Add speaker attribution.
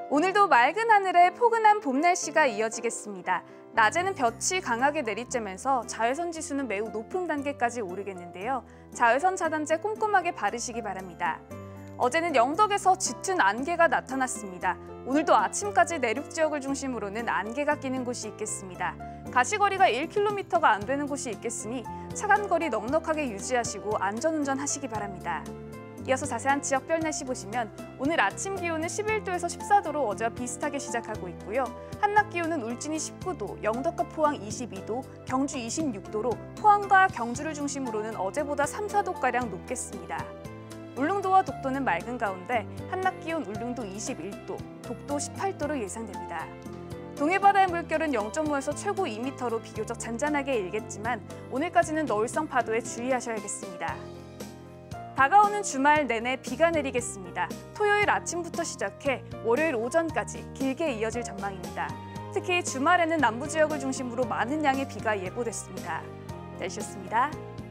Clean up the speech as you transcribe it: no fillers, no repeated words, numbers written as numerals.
Speaker 1: 오늘도 맑은 하늘에 포근한 봄 날씨가 이어지겠습니다. 낮에는 볕이 강하게 내리쬐면서 자외선 지수는 매우 높은 단계까지 오르겠는데요. 자외선 차단제 꼼꼼하게 바르시기 바랍니다. 어제는 영덕에서 짙은 안개가 나타났습니다. 오늘도 아침까지 내륙 지역을 중심으로는 안개가 끼는 곳이 있겠습니다. 가시거리가 1km가 안 되는 곳이 있겠으니 차간거리 넉넉하게 유지하시고 안전운전 하시기 바랍니다. 이어서 자세한 지역별 날씨 보시면 오늘 아침 기온은 11도에서 14도로 어제와 비슷하게 시작하고 있고요. 한낮 기온은 울진이 19도, 영덕과 포항 22도, 경주 26도로 포항과 경주를 중심으로는 어제보다 3, 4도가량 높겠습니다. 울릉도와 독도는 맑은 가운데 한낮 기온 울릉도 21도, 독도 18도로 예상됩니다. 동해바다의 물결은 0.5에서 최고 2m로 비교적 잔잔하게 일겠지만 오늘까지는 너울성 파도에 주의하셔야겠습니다. 다가오는 주말 내내 비가 내리겠습니다. 토요일 아침부터 시작해 월요일 오전까지 길게 이어질 전망입니다. 특히 주말에는 남부 지역을 중심으로 많은 양의 비가 예보됐습니다. 날씨였습니다.